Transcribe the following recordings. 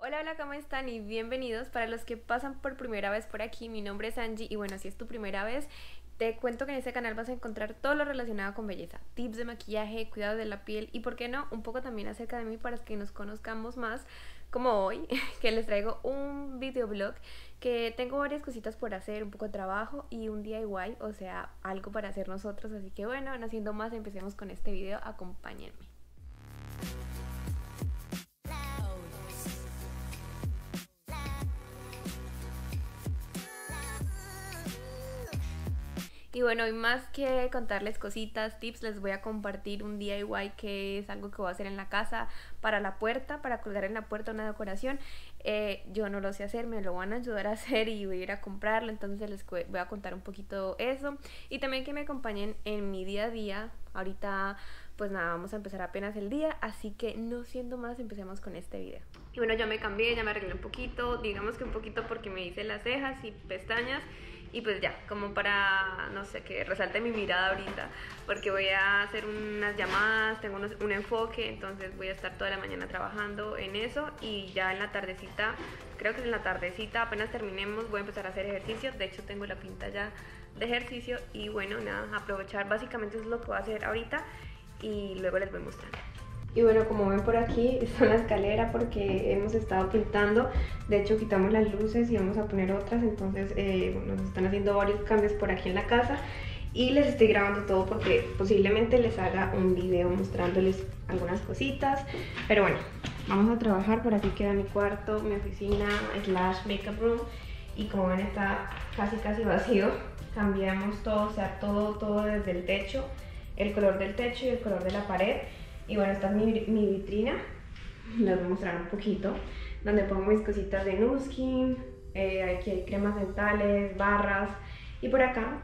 Hola, hola, ¿cómo están? Y bienvenidos. Para los que pasan por primera vez por aquí, mi nombre es Angie y bueno, si es tu primera vez, te cuento que en este canal vas a encontrar todo lo relacionado con belleza, tips de maquillaje, cuidado de la piel y, por qué no, un poco también acerca de mí para que nos conozcamos más, como hoy, que les traigo un videoblog que tengo varias cositas por hacer, un poco de trabajo y un DIY, o sea, algo para hacer nosotros. Así que bueno, no siendo más, empecemos con este video, acompáñenme. Y bueno, y más que contarles cositas, tips, les voy a compartir un DIY que es algo que voy a hacer en la casa para la puerta, para colgar en la puerta una decoración. Yo no lo sé hacer, me lo van a ayudar a hacer y voy a ir a comprarlo, entonces les voy a contar un poquito eso. Y también que me acompañen en mi día a día. Ahorita pues nada, vamos a empezar apenas el día, así que no siendo más, empecemos con este video. Y bueno, ya me cambié, ya me arreglé un poquito, digamos que un poquito porque me hice las cejas y pestañas. Y pues ya, como para, no sé, que resalte mi mirada ahorita, porque voy a hacer unas llamadas, tengo un enfoque, entonces voy a estar toda la mañana trabajando en eso. Y ya en la tardecita, creo que en la tardecita, apenas terminemos, voy a empezar a hacer ejercicio. De hecho tengo la pinta ya de ejercicio y bueno, nada, aprovechar, básicamente eso es lo que voy a hacer ahorita y luego les voy mostrando. Y bueno, como ven por aquí, está la escalera porque hemos estado pintando. De hecho, quitamos las luces y vamos a poner otras. Entonces, nos están haciendo varios cambios por aquí en la casa. Y les estoy grabando todo porque posiblemente les haga un video mostrándoles algunas cositas. Pero bueno, vamos a trabajar. Por aquí queda mi cuarto, mi oficina, / makeup room. Y como ven, está casi vacío. Cambiamos todo, o sea, todo desde el techo. El color del techo y el color de la pared. Y bueno, esta es mi vitrina, les voy a mostrar un poquito, donde pongo mis cositas de Nuskin, aquí hay cremas dentales, barras, y por acá,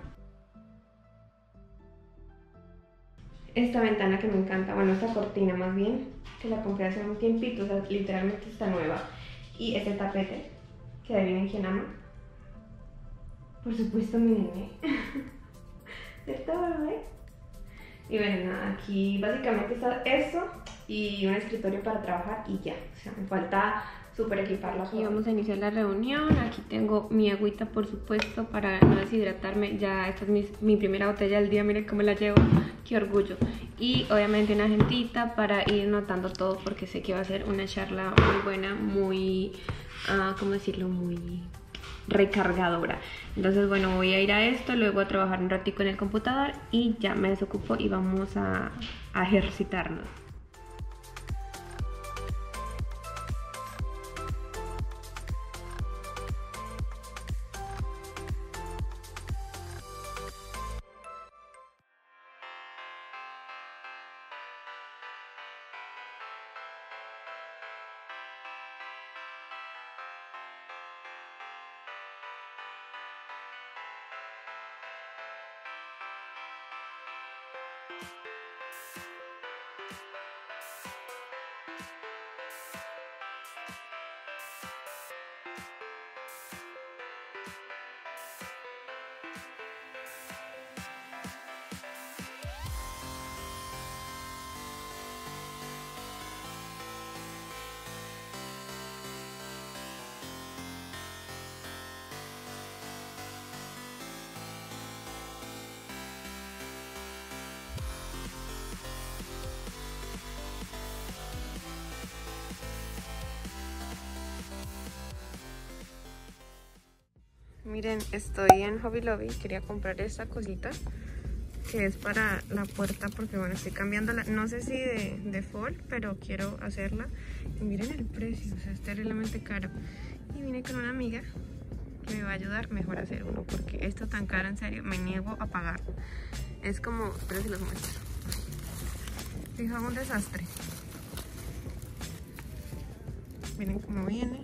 esta ventana que me encanta, bueno, esta cortina más bien, que la compré hace un tiempito, o sea, literalmente está nueva, y este tapete, que adivinen en quién ama, por supuesto mi nene, ¿cierto, bebé? Y bueno, nada, aquí básicamente está esto y un escritorio para trabajar y ya. O sea, me falta súper equiparlo. Aquí vamos a iniciar la reunión. Aquí tengo mi agüita, por supuesto, para no deshidratarme. Ya esta es mi primera botella del día, miren cómo la llevo, qué orgullo. Y obviamente una agentita para ir notando todo porque sé que va a ser una charla muy buena, muy, ¿cómo decirlo? Muy recargadora. Entonces bueno, voy a ir a esto, luego a trabajar un ratico en el computador y ya me desocupo y vamos a ejercitarnos. Miren, estoy en Hobby Lobby, quería comprar esta cosita que es para la puerta porque bueno, estoy cambiándola, no sé si de fall, pero quiero hacerla. Y miren el precio, o sea, es terriblemente caro. Y vine con una amiga que me va a ayudar mejor a hacer uno porque esto tan caro, en serio, me niego a pagarlo. Es como, espero si los muestro. Fijaos, un desastre. Miren cómo viene.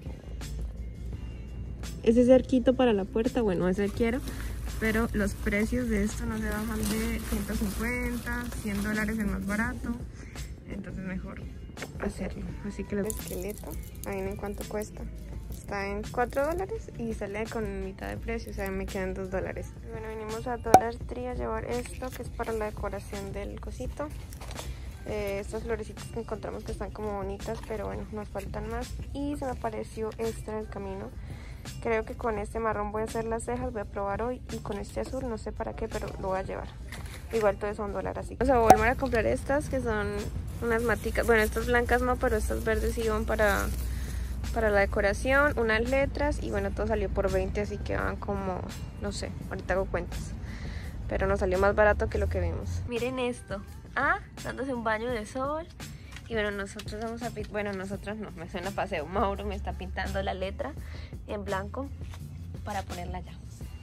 Ese cerquito para la puerta, bueno, ese quiero, pero los precios de esto no se bajan de 150, $100 el más barato, entonces mejor hacerlo. Así que el esqueleto, ahí en cuánto cuesta, está en $4 y sale con mitad de precio, o sea, me quedan $2. Bueno, vinimos a Dollar Tree a llevar esto, que es para la decoración del cosito. Estas florecitas que encontramos que están como bonitas, pero bueno, nos faltan más. Y se me apareció esta en el camino. Creo que con este marrón voy a hacer las cejas, voy a probar hoy. Y con este azul no sé para qué, pero lo voy a llevar. Igual todo es $1, así que vamos a volver a comprar estas que son unas maticas. Bueno, estas blancas no, pero estas verdes iban para la decoración, unas letras. Y bueno, todo salió por 20, así que van como, no sé, ahorita hago cuentas. Pero nos salió más barato que lo que vimos. Miren esto. Dándose un baño de sol. Y bueno, nosotros vamos a pintar. Bueno, nosotros no, me suena paseo. Mauro me está pintando la letra en blanco para ponerla ya.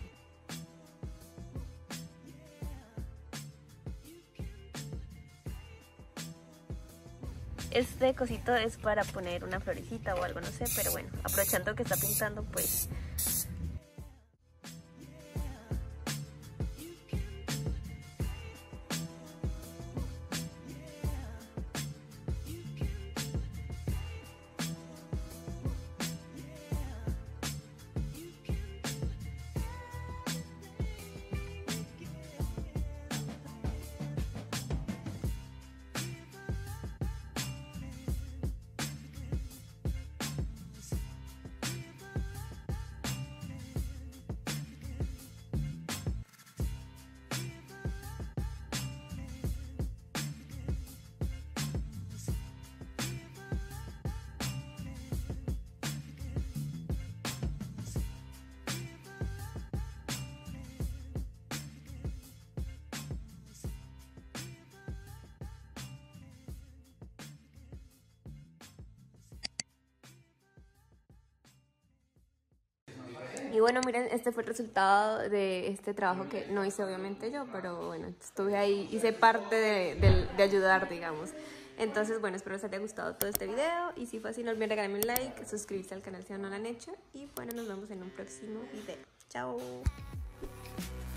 Este cosito es para poner una florecita o algo, no sé, pero bueno, aprovechando que está pintando, pues... Y bueno, miren, este fue el resultado de este trabajo que no hice obviamente yo, pero bueno, estuve ahí, hice parte de ayudar, digamos. Entonces, bueno, espero les haya gustado todo este video y si fue así no olviden regalarme un like, suscribirse al canal si aún no lo han hecho y bueno, nos vemos en un próximo video. Chao.